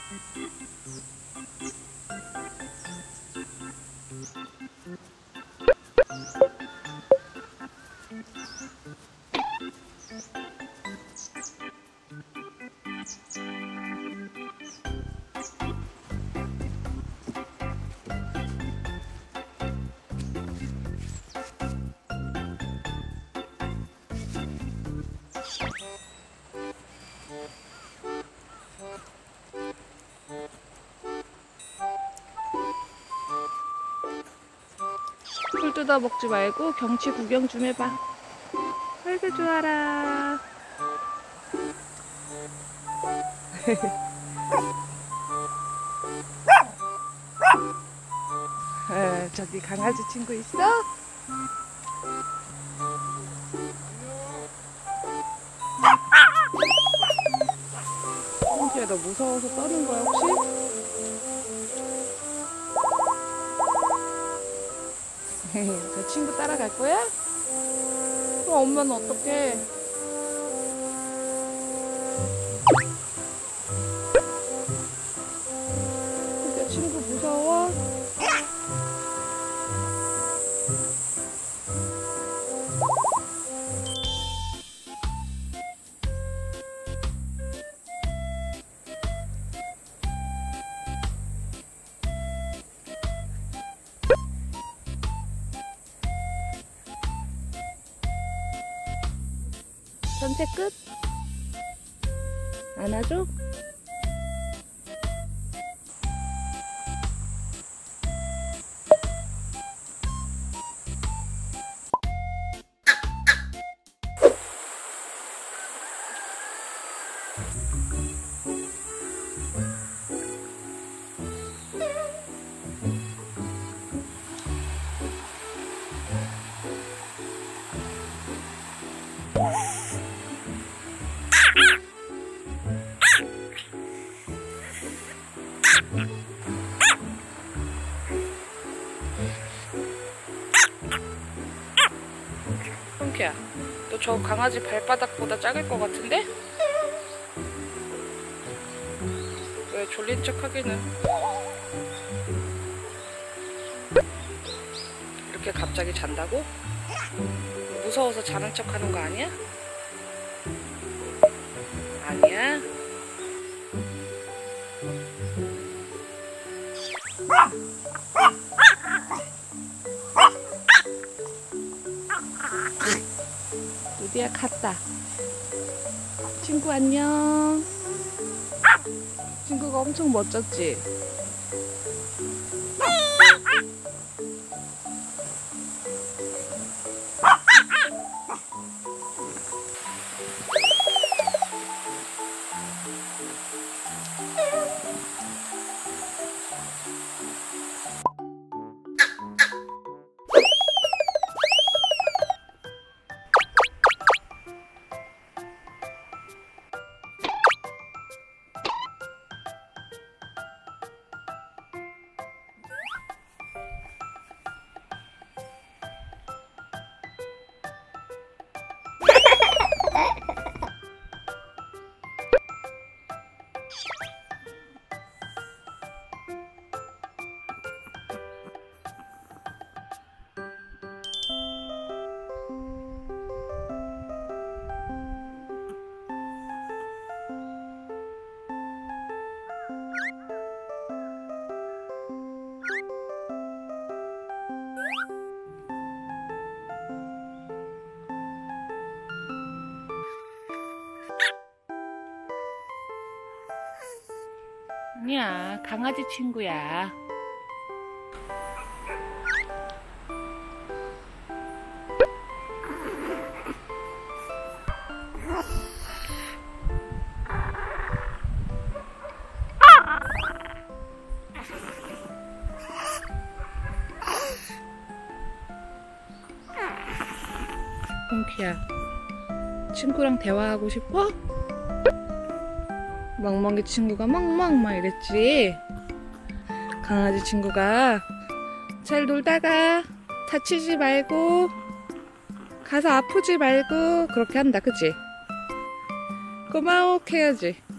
풀 뜯어 먹지 말고 경치 구경 좀 해봐. 아이고 좋아라. 저기 강아지 친구 있어? 홍키야, 너 무서워서 떠는 거야 혹시? 저 친구 따라갈 거야? 그럼 엄마는 어떡해? 내 친구 무서워? 산책 끝? 안아줘? 홍키야, 너 저 강아지 발바닥보다 작을 것 같은데? 왜 졸린 척 하기는. 이렇게 갑자기 잔다고? 무서워서 자는 척 하는 거 아니야? 아니야? 루디야 갔다. 친구 안녕. 친구가 엄청 멋졌지? 아니야, 강아지 친구야. 홍키야, 친구랑 대화하고 싶어? 멍멍이 친구가 멍멍 막 이랬지. 강아지 친구가 잘 놀다가 다치지 말고 가서 아프지 말고 그렇게 한다, 그치? 고마워 해야지.